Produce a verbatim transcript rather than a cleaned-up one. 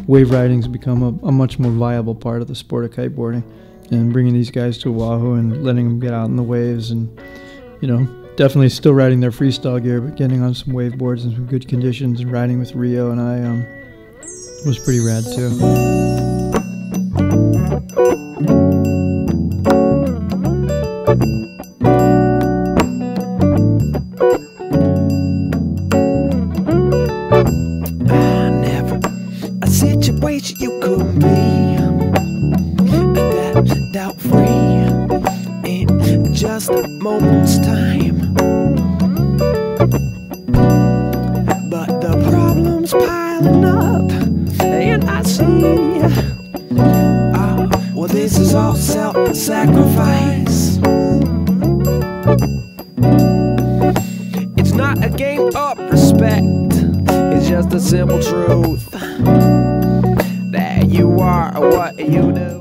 wave riding's become a, a much more viable part of the sport of kiteboarding. And bringing these guys to Oahu and letting them get out in the waves, and, you know, definitely still riding their freestyle gear, but getting on some wave boards in some good conditions and riding with Reo and I um, was pretty rad too. I never a situation you could be doubt-free in just a moment's time, but the problem's piling up, and I see, oh, well, this is all self-sacrifice. It's not a game of respect, it's just a simple truth that you are what you do.